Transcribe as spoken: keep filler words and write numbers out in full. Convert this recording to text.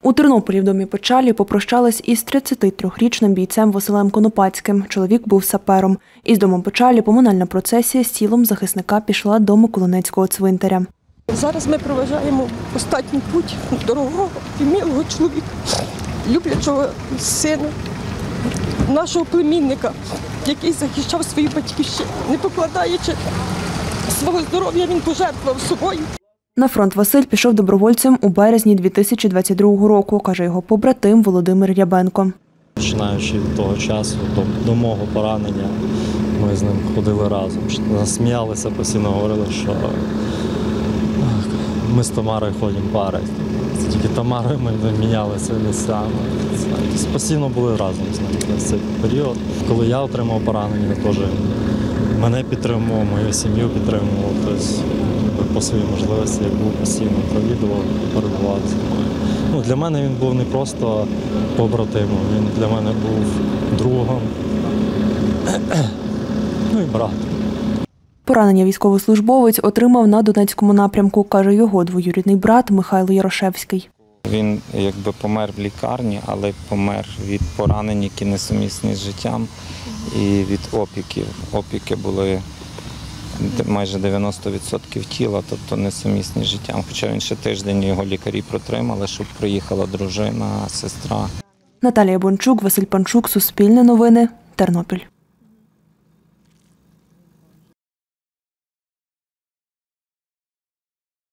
У Тернополі в домі Почалі попрощались із тридцятитрирічним бійцем Василем Конопацьким. Чоловік був сапером. Із домом Почалі поминальна процесія з тілом захисника пішла до Миколинецького цвинтаря. Зараз ми проважаємо останній путь дорогого і милого чоловіка, люблячого сина, нашого племінника, який захищав свою батьківщину. Не покладаючи свого здоров'я, він пожертвував собою. На фронт Василь пішов добровольцем у березні дві тисячі двадцять другого року, каже його побратим Володимир Рябенко. Починаючи від того часу, до, до мого поранення, ми з ним ходили разом. Сміялися, постійно говорили, що ми з Тамарою ходимо пари. Тільки Тамарою ми мінялися місцями. Постійно були разом з ним в цей період. Коли я отримав поранення, теж мене підтримував, мою сім'ю підтримував. Тобто, по своїй можливості, як був постійно провідував, перебував зі мною. Ну, для мене він був не просто побратимом, він для мене був другом, ну і братом. Поранення військовослужбовець отримав на Донецькому напрямку, каже його двоюрідний брат Михайло Ярошевський. Він якби помер в лікарні, але помер від поранень, які несумісні з життям, і від опіків. Опіки були майже дев'яносто відсотків тіла, тобто несумісні з життям. Хоча він ще тиждень його лікарі протримали, щоб приїхала дружина, сестра. Наталія Бончук, Василь Панчук, Суспільне новини, Тернопіль.